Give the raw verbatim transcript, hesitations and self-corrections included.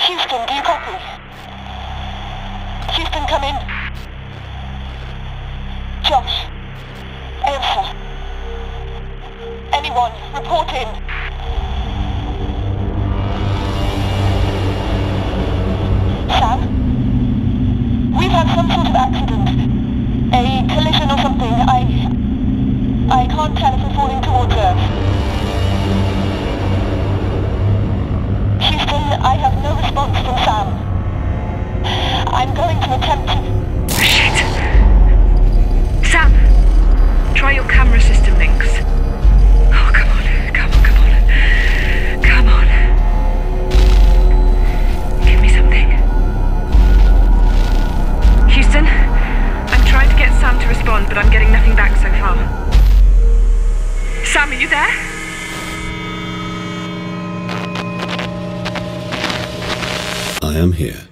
Houston, do you copy? Houston, come in. Josh. Answer. Anyone, report in. Sam? We've had some sort of accident. A collision or something. I... I can't tell if we're falling towards Earth. Houston, I have no response from Sam. I'm going to attempt to... Shit! Sam! Try your camera system links. Oh, come on, come on, come on. Come on. Give me something. Houston, I'm trying to get Sam to respond, but I'm getting nothing back so far. Sam, are you there? I am here.